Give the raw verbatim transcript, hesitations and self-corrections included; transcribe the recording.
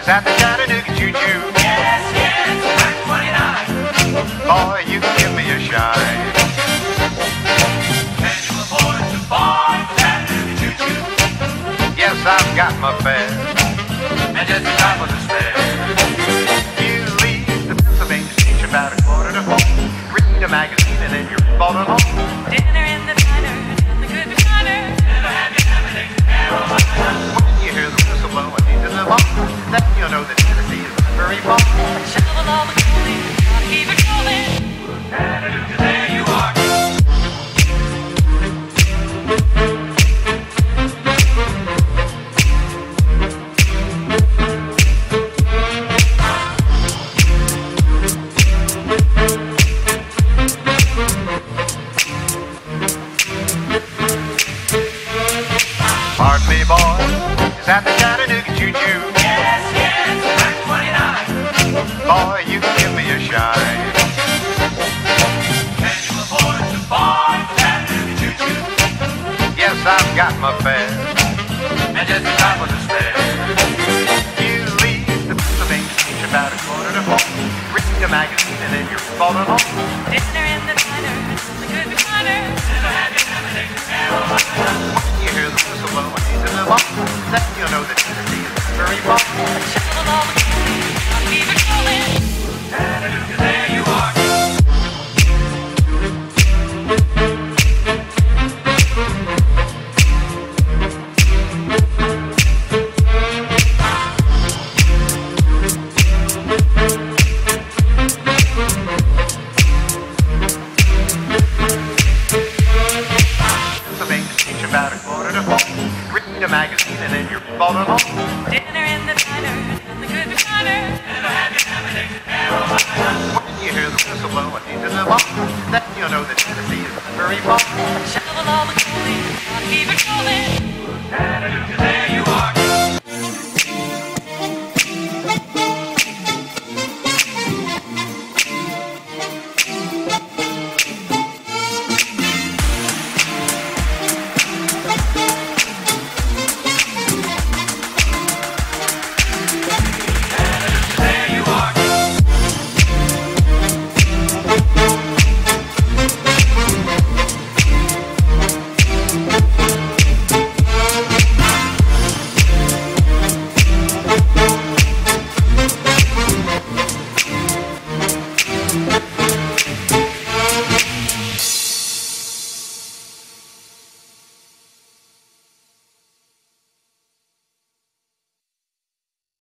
Is that the Chattanooga choo-choo? Yes, yes, track twenty-nine. Boy, you can give me a shine. Can you afford to board the Chattanooga choo-choo? Yes, I've got my fare. And just a drop of the spare. You leave the Pennsylvania station about a quarter to four. Read a magazine and then you're falling home. Dinner in the diner, in the good recliner. Never have you having a Carolina. When you hear the whistle blow and into the ball, then you'll know that Tennessee is very far. Shovel all the coal in, gotta keep it rolling. Chattanooga, there you are. Pardon me, boy, is that the Chattanooga choo-choo? Yes, yes, track twenty-nine. Boy, you can give me a shine. Can you afford to board the Chattanooga choo-choo? Yes, I've got my fare. And just a drop of the spare. You leave the Pennsylvania station about a quarter to four. Read a magazine and then you're falling home. Dinner in the diner, in the good recliner. Never have you having a Carolina. When you hear the whistle blow and into the ball, then you'll know that Tennessee is very far. Shovel all the coal in, gotta keep it rolling. Chattanooga, there you are. Pennsylvania station about a quarter to four. Read a magazine and then you're falling home. Dinner in the diner, in the good recliner. Never have you having a Carolina. When you hear the whistle blow and into the ball, then you'll know that Tennessee is very far. Shovel all the coal in, gotta keep it rolling. Chattanooga, there you